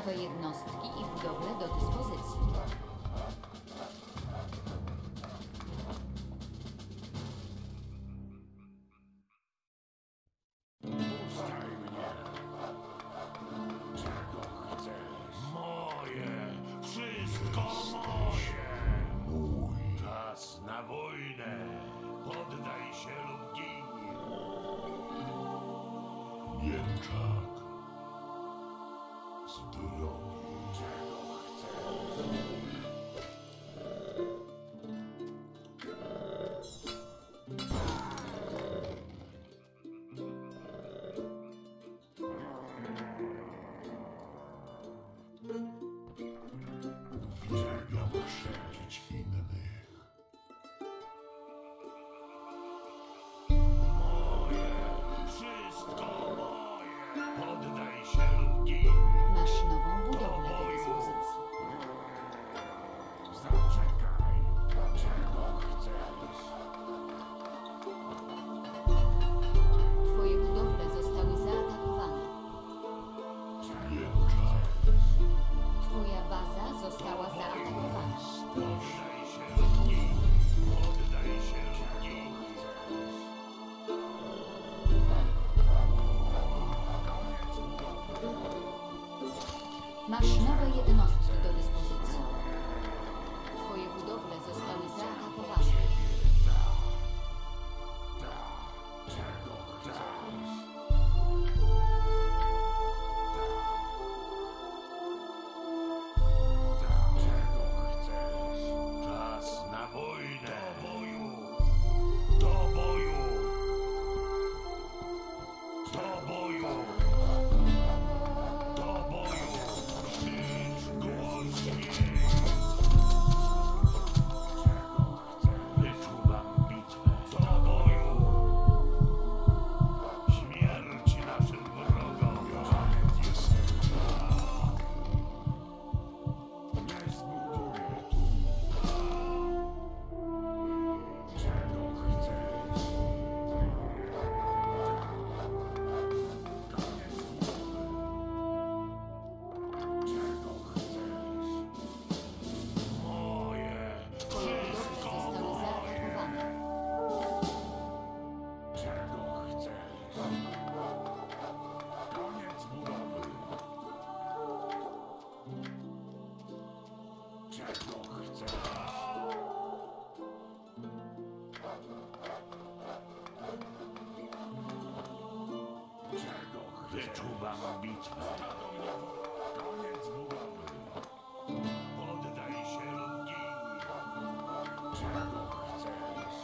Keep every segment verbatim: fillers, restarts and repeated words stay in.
Nowe jednostki i budowle do dyspozycji. Moje! Wszystko moje! Mój! Czas na wojnę! Poddaj się lub gin! Mięczak! Z drogi! Czego chcesz? Uwielbiam krzywdzić innych. Moje! Wszystko moje! Poddaj się lub gin! Masz nową budowlę do dyspozycji. Zaczekaj! Czego chcesz? Twoje budowle zostały zaatakowane. Mięczak! Twoja baza została zaatakowana. Poddaj się lub gin! Poddaj się lub gin! Masz nowe jednostki do dyspozycji. Twoje budowle zostały zaatakowane. Czego chcesz? Czego chcesz? Czas na wojnę! Do boju! Do boju! Do boju! Do boju! Krzycz głośniej! Wyczuwam bitwę! Do boju! Śmierć naszym wrogom! Nie zbuduję tu! Czego chcesz? Koniec Czego chcesz? Moje! Twoje budowle Wszystko zostały moje! zaatakowane. Czego chcesz? Koniec budowy! Czego chcesz? Czego chcesz? Wyczuwam bitwę! Koniec budowy! Poddaj się lub gin! Czego chcesz?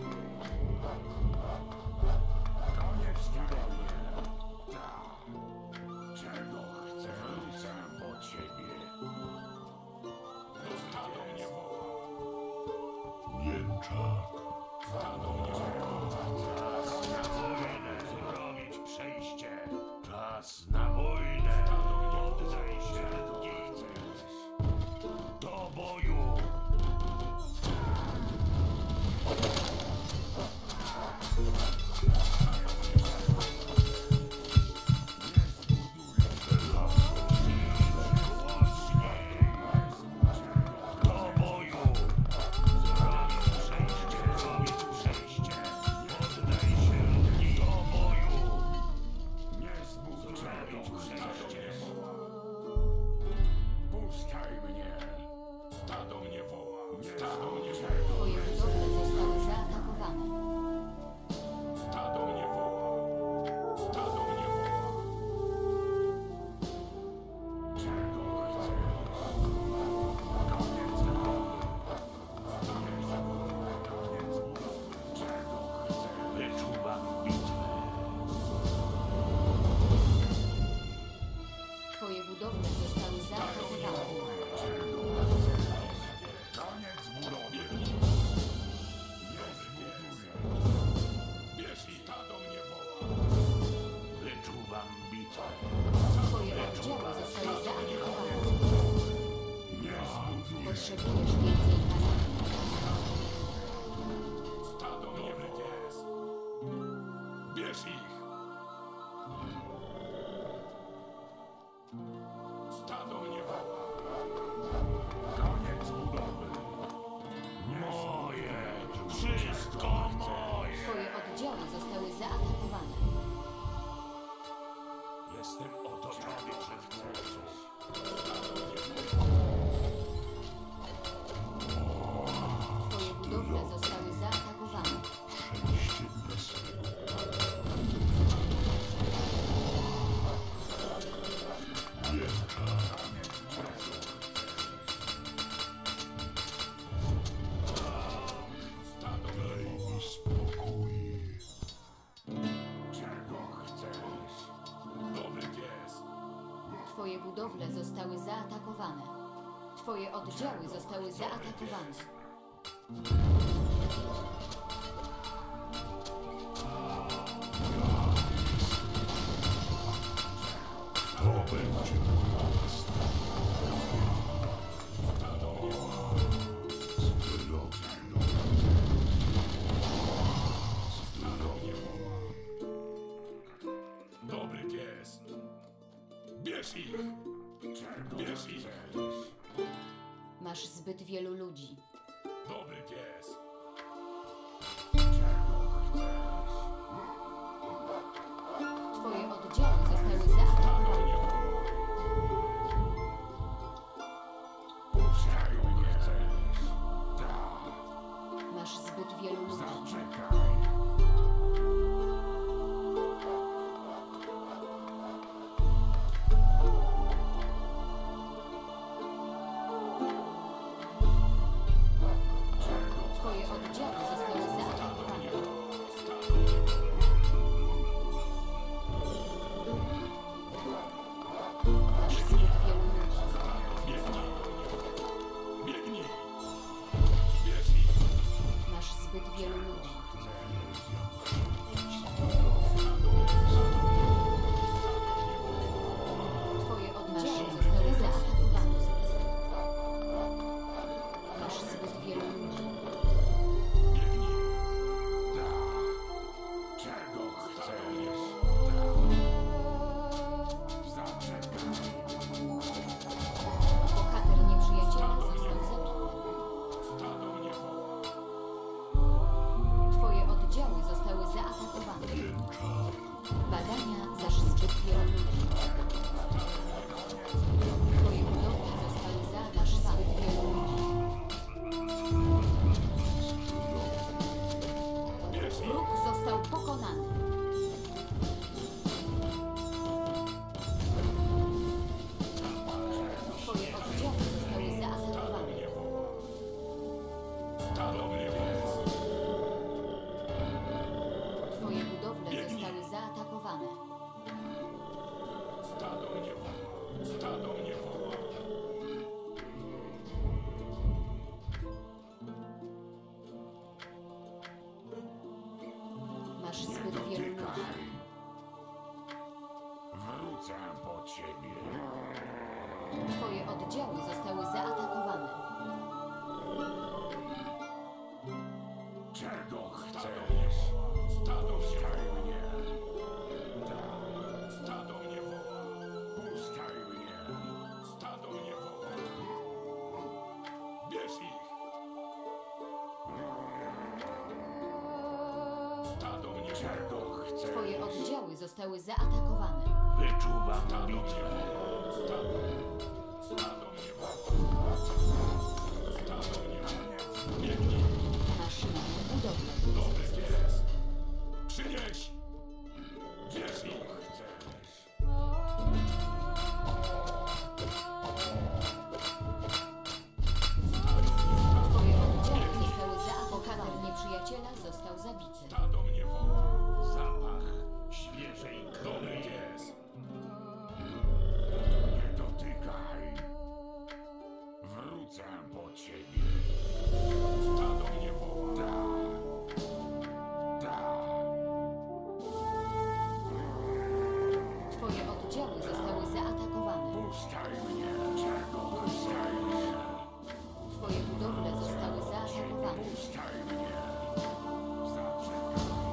Koniec budowy! Tak! Czego chcesz? Wrócę po ciebie! Stado mnie woła! Mięczak! Stado mnie woła! Czas na wojnę! Zrobić przejście! Czas na wojnę! Poddaj się lub gin! Do boju! Do boju! Zrobić przejście! Zrobić przejście! Poddaj się lub gin! Do boju! Nie zbuduj! Zrobić przejście! Puszczaj mnie! Stado mnie woła! Stado mnie woła! Twoje budowle zostały zaatakowane. Stado mnie woła! Stado mnie woła! Czego chcesz? Koniec budowy! Koniec budowy! Czego chcesz? Wyczuwam bitwę! Twoje budowle zostały zaatakowane. Czego chcesz? Koniec budowy! Nie zbuduję! Bierz i stado mnie woła! Wyczuwam bitwę! Twoje oddziały zostały zaatakowane. Nie zbuduję! Potrzebujesz więcej kamieni. Stado mnie wypies! Bierz ich! Stado budowle zostały zaatakowane. Twoje oddziały zostały zaatakowane. To będzie dobry pies. Bierz ich! Bierz ich! Masz zbyt wielu ludzi. Dobry pies. Twoje oddziały zostały zaatakowane. Masz zbyt wielu ludzi. Twoje oddziały zostały zaatakowane. Masz zbyt wielu ludzi. Biegnij! Bierz ich! Masz zbyt wielu ludzi. Twoje oddziały zostały zaatakowane. Masz zbyt wielu ludzi. Biegnij! Czego chcesz? Bohater nieprzyjaciela został zabity. Stado mnie woła. Twoje oddziały zostały zaatakowane. Badania zaś zbyt wielu ludzi. Twoje budowle zostały zaatakowane. Zbyt wielu ludzi. Bierz ich! Wróg został pokonany. Twoje oddziały zostały zaatakowane. Stado mnie pies. Twoje budowle zostały zaatakowane. Stado mnie woła. Stado mnie woła. Masz zbyt wielu ludzi. Wrócę po ciebie. Twoje oddziały zostały zaatakowane. Czego chcesz? Stado mnie. Stado mnie woła. Puszczaj mnie. Stado mnie woła. Bierz ich. Stado mnie. Czego chcesz? Twoje oddziały zostały zaatakowane. Wyczuwam stado mnie. Stado. Stado mnie woła. Stado mnie. Biegnij. Masz nową budowlę. Dobry pies. Przynieś. Bierz ich. Twoje oddziały zostały zaatakowane. Bohater nieprzyjaciela został zabity. Stado mnie woła. Zapach świeżej krwi. Dobry pies. Nie dotykaj. Wrócę po ciebie. Stado mnie woła. Da. Da. Twoje oddziały zostały zaatakowane. Puszczaj mnie. Czego puszczaj mnie? Twoje budowle zostały zaatakowane. Puszczaj mnie. Zaczekaj.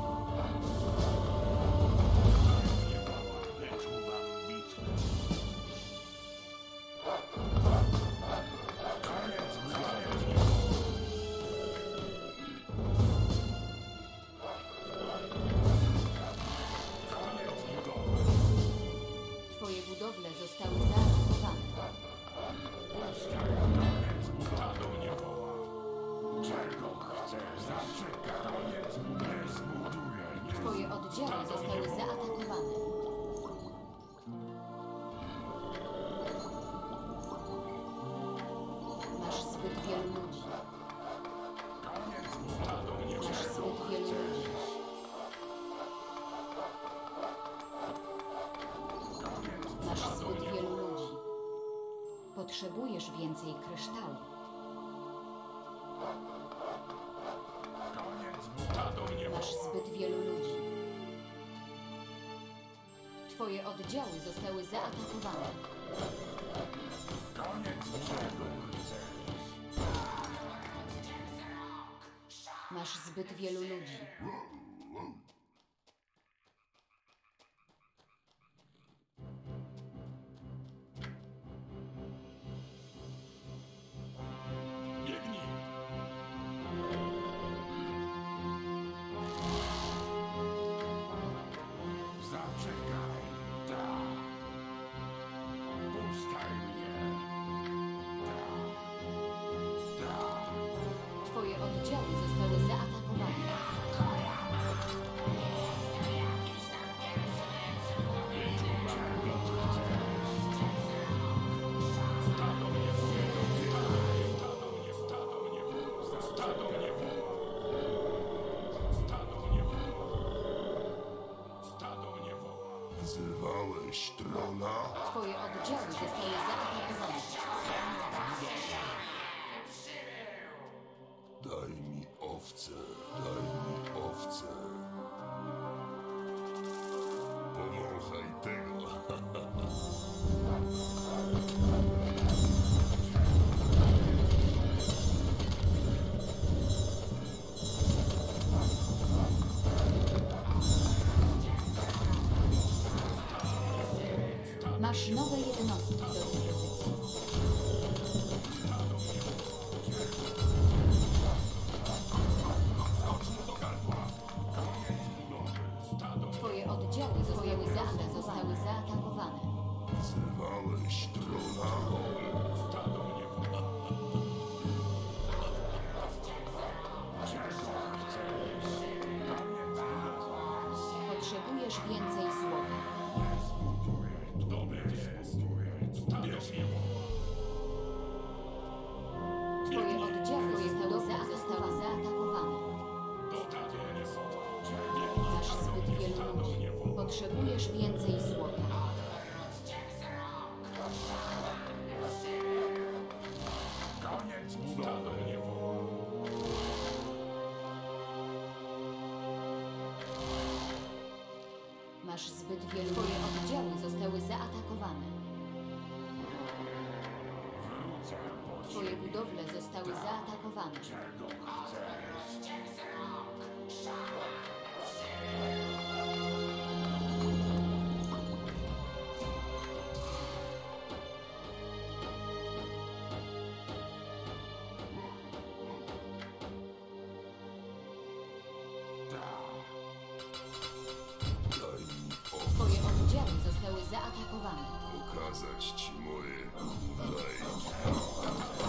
Wyczuwam bitwę. Koniec. Koniec. Potrzebujesz więcej kryształu. Stado mnie Masz woła. zbyt wielu ludzi. Twoje oddziały zostały zaatakowane. Koniec czego chcesz? Masz zbyt wielu ludzi. Biegnij. Zaczekaj. Tak. Puszczaj mnie. Tak. Tak. Twoje oddziały zostały zaatakowane. Stado mnie woła. Stado mnie, stado mnie woła. Stado mnie woła. Stado mnie woła. Stado mnie woła. Wzywałeś trona? Twoje oddziały zostały zaatakowane. Daj mi owce, daj mi owce. Powąchaj tego. Masz nowe jednostki do dyspozycji. Twoje oddziały zostały, za zostały zaatakowane. Wzywałeś trona? Stado mnie woła. Potrzebujesz więcej złota. Dobre dyspozycje. Bierz mnie woła. Twoje oddziały zostały, za zostały zaatakowane. Stado mnie woła. Masz zbyt wielu ludzi. Potrzebujesz więcej złota. Koniec budowy. Stado mnie woła. Masz zbyt wielu. Twoje oddziały zostały zaatakowane. Wrócę po Twoje budowle zostały zaatakowane. czego chcesz. Daj mi Twoje oddziały zostały zaatakowane. pokazać ci moje. Daj.